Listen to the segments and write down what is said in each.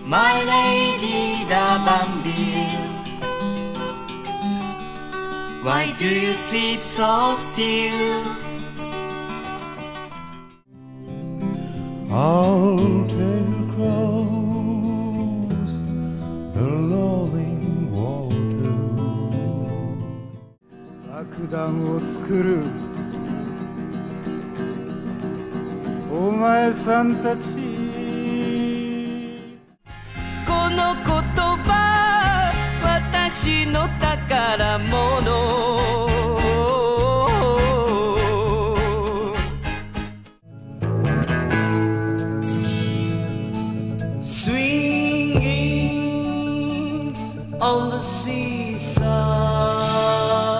My lady D'Abanville, why do you sleep so still? I'll take across the rolling water. 爆弾を作るお前さんたち、 この言葉、私の宝物。Swinging on the seesaw.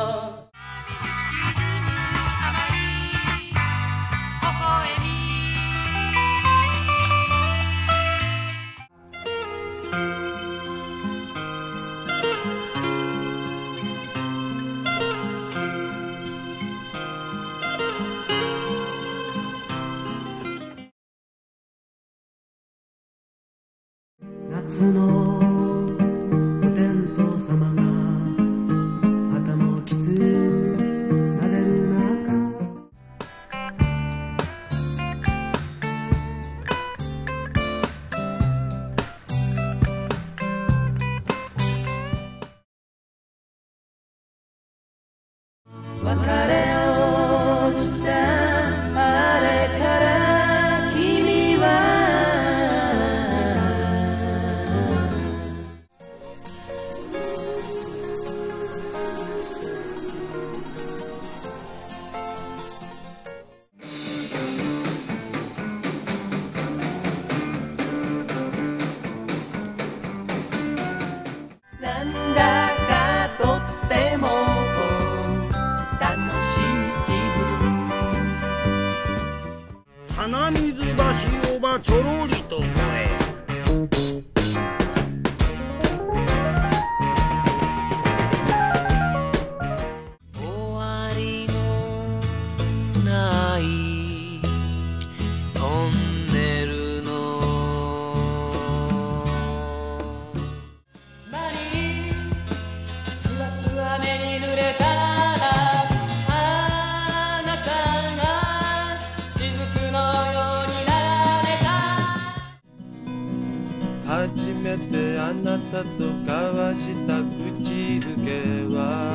夏のお天道様が頭をきつ撫でる中、 別れをしたあれから君はなんだかとっても楽しい気分。 鼻水橋おばちょろりと声、 終わりのないトンネルの間にしわす雨に濡れたら、あなたが雫のようになれた。 初めてあなたと交わした口づけは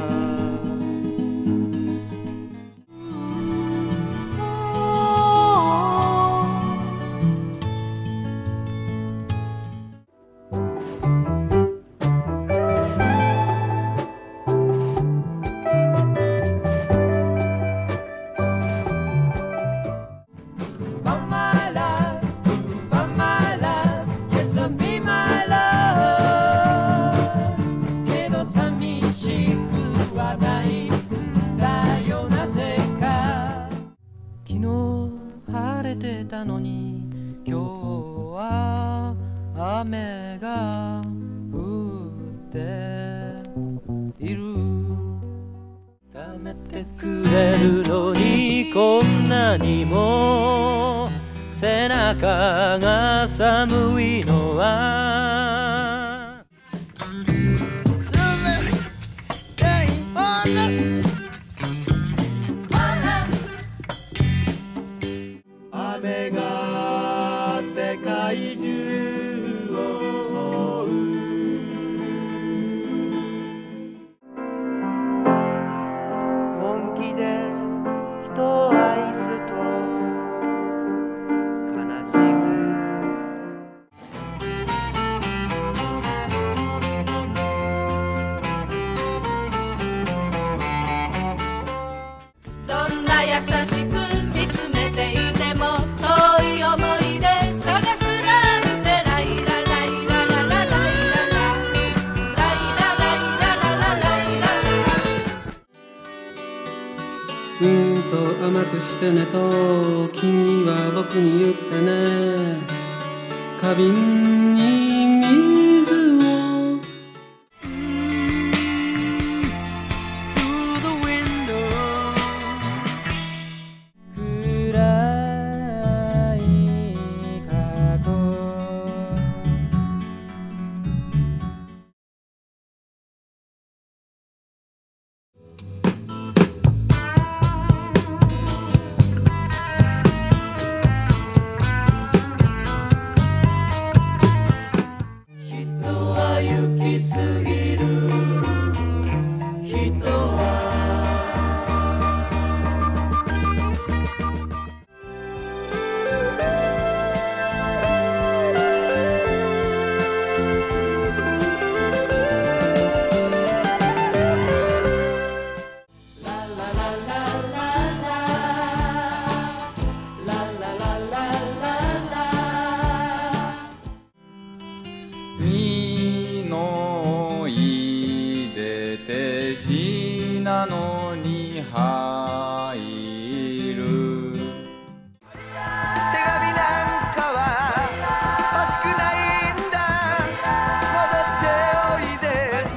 たのに今日は雨が降っている。ためてくれるのにこんなにも背中が寒いのは雨が世界中を覆う。 本気で人を愛すと悲しむ。 どんな優しく見つめていても遠い思い出探すなんて、ライラライラララライララライラライラララライララ。 甘くしてねと君は僕に言ってね。花瓶に水を身のいでてしなのに入る。 手紙なんかは欲しくないんだ。戻っておいで。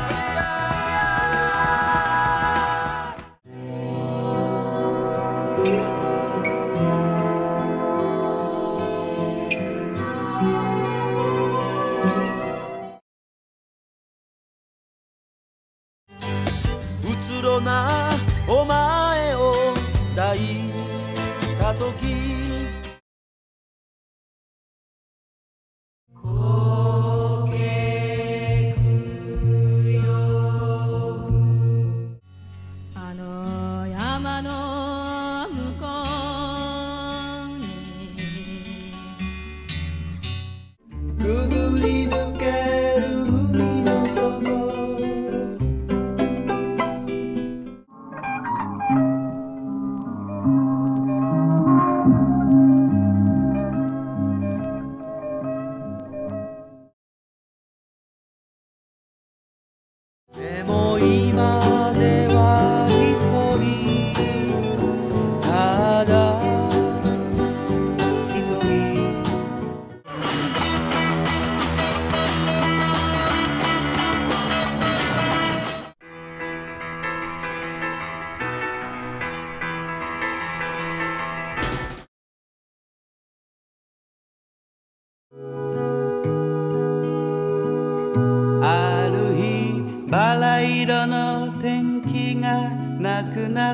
うつろなお前を抱いたとき、 あの山の向こうにくぐり抜ける海の底、 でも今では一人、ただ一人。ある日バラ色の天気がなくなった。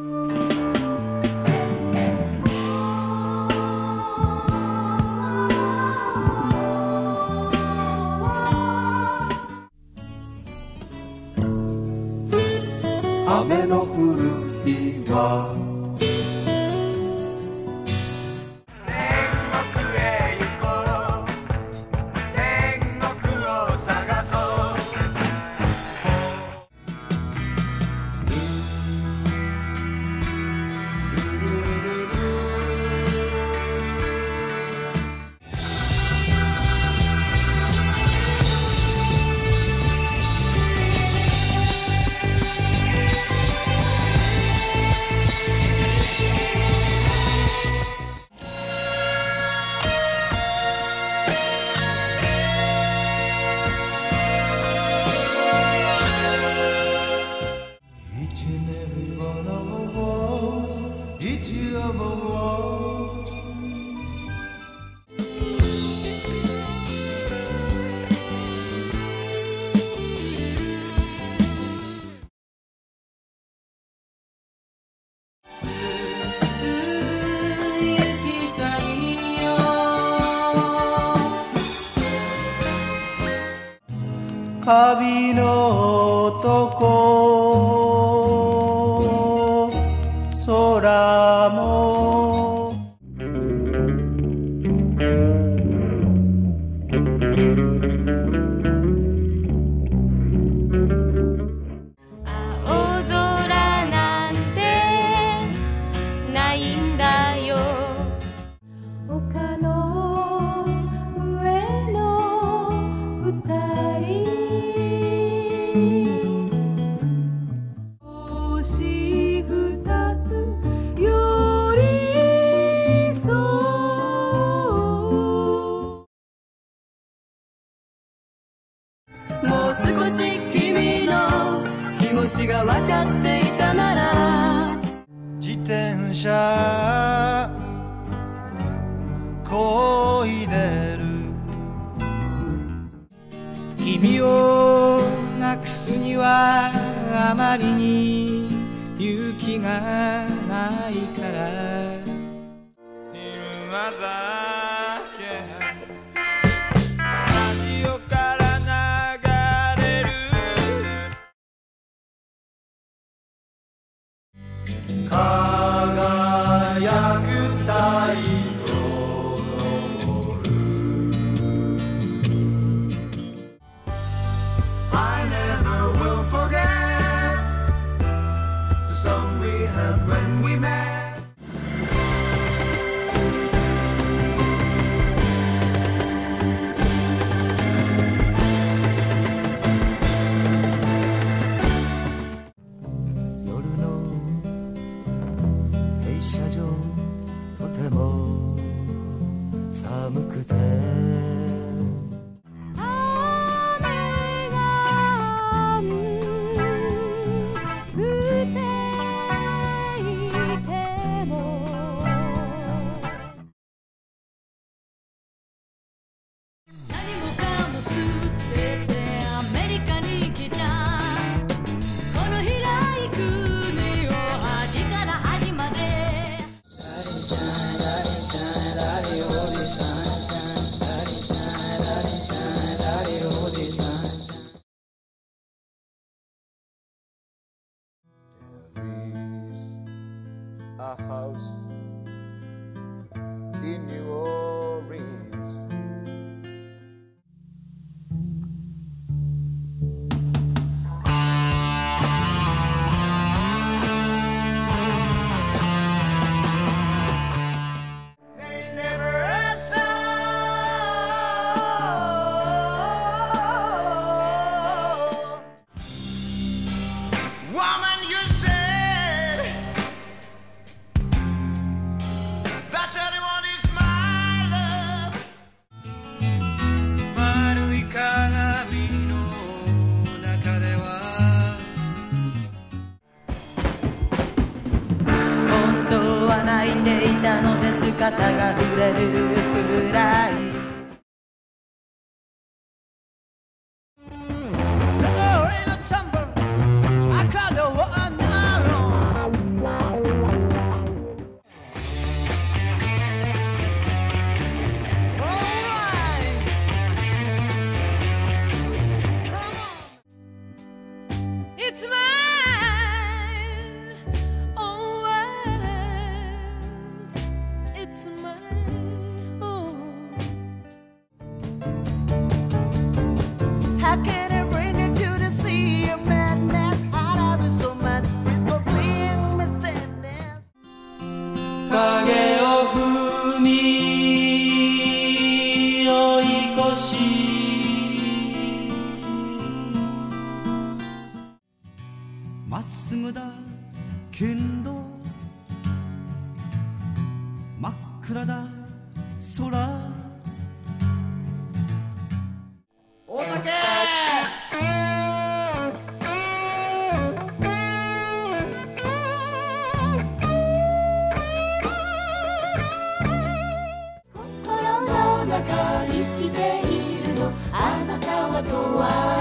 雨の降る日は旅の男、空も青空なんてないんだよ。丘の上の二人、星二つ寄り添う。もう少し君の気持ちが分かっていたなら、 自転車こいでる。 君をなくすにはあまりに勇気がないから。 昼間酒ラジオから流れる。輝く太陽昇る。 I never will forget the song we had when we met. しまっすぐだけど真っ暗だ空大竹心の中生きているのあなたはとは